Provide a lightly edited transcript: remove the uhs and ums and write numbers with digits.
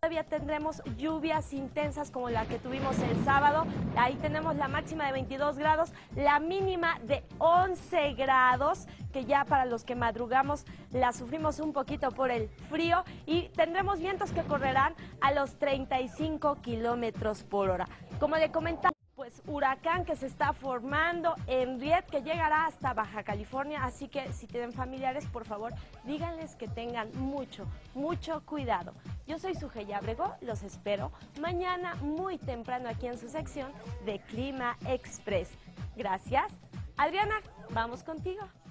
Todavía tendremos lluvias intensas como la que tuvimos el sábado. Ahí tenemos la máxima de 22 grados, la mínima de 11 grados, que ya para los que madrugamos la sufrimos un poquito por el frío, y tendremos vientos que correrán a los 35 kilómetros por hora. Como le comentaba, pues huracán que se está formando en Riet, que llegará hasta Baja California, así que si tienen familiares, por favor, díganles que tengan mucho cuidado. Yo soy Sugeya Abrego, los espero mañana muy temprano aquí en su sección de Clima Express. Gracias. Adriana, vamos contigo.